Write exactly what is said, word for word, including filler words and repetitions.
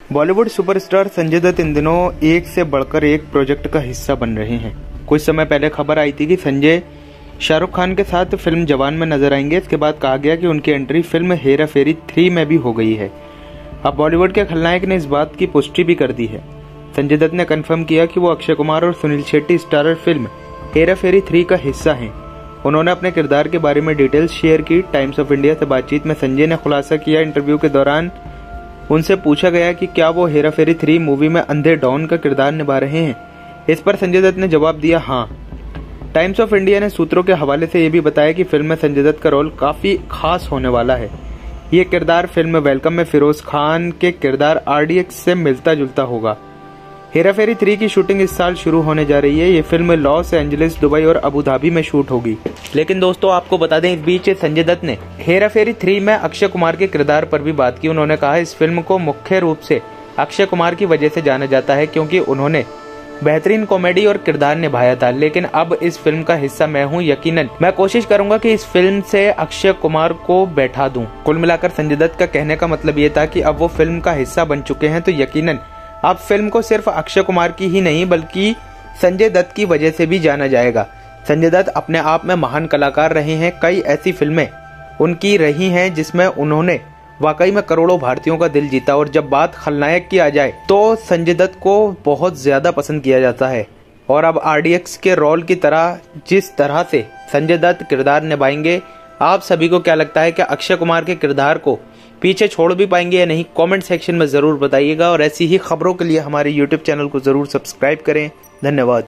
Bollywood superstar Sanjay Dutt इन दिनों एक से बढ़कर एक प्रोजेक्ट का हिस्सा बन रहे हैं। कुछ समय पहले खबर आई थी कि संजय शाहरुख खान के साथ फिल्म जवान में नजर आएंगे। इसके बाद कहा गया कि उनकी entry film Hera Pheri three में भी हो गई है। अब बॉलीवुड के खलनायक ने इस बात की पुष्टि भी कर दी है। संजय दत्त ने कन्फर्म किया कि वो अक्षय कुमार और Sunil Shetty starrer film Hera Pheri three का हिस्सा हैं। उन्होंने अपने किरदार के बारे में डिटेल्स शेयर की। टाइम्स ऑफ इंडिया से बातचीत में संजय ने खुलासा किया। इंटरव्यू के दौरान उनसे पूछा गया कि क्या वो हेरा फेरी थ्री मूवी में अंधे डॉन का किरदार निभा रहे हैं। इस पर संजय दत्त ने जवाब दिया, हाँ। टाइम्स ऑफ इंडिया ने सूत्रों के हवाले से ये भी बताया कि फिल्म में संजय दत्त का रोल काफी खास होने वाला है। ये किरदार फिल्म वेलकम में फिरोज खान के किरदार आरडीएक्स से मिलता जुलता होगा। हेरा फेरी थ्री की शूटिंग इस साल शुरू होने जा रही है। ये फिल्म लॉस एंजलिस, दुबई और अबू धाबी में शूट होगी। लेकिन दोस्तों, आपको बता दें, इस बीच संजय दत्त ने हेरा फेरी थ्री में अक्षय कुमार के किरदार पर भी बात की। उन्होंने कहा, इस फिल्म को मुख्य रूप से अक्षय कुमार की वजह से जाना जाता है क्योंकि उन्होंने बेहतरीन कॉमेडी और किरदार निभाया था। लेकिन अब इस फिल्म का हिस्सा मैं हूं। यकीनन मैं कोशिश करूंगा कि इस फिल्म से अक्षय कुमार को बैठा दूं। कुल मिलाकर संजय दत्त का कहने का मतलब ये था कि अब वो फिल्म का हिस्सा बन चुके हैं, तो यकीनन अब फिल्म को सिर्फ अक्षय कुमार की ही नहीं बल्कि संजय दत्त की वजह से भी जाना जाएगा। संजय दत्त अपने आप में महान कलाकार रहे हैं। कई ऐसी फिल्में उनकी रही हैं जिसमें उन्होंने वाकई में करोड़ों भारतीयों का दिल जीता। और जब बात खलनायक की आ जाए तो संजय दत्त को बहुत ज्यादा पसंद किया जाता है। और अब आरडीएक्स के रोल की तरह जिस तरह से संजय दत्त किरदार निभाएंगे, आप सभी को क्या लगता है कि अक्षय कुमार के किरदार को पीछे छोड़ भी पाएंगे या नहीं? कमेंट सेक्शन में जरूर बताइएगा। और ऐसी ही खबरों के लिए हमारे यूट्यूब चैनल को जरूर सब्सक्राइब करें। धन्यवाद।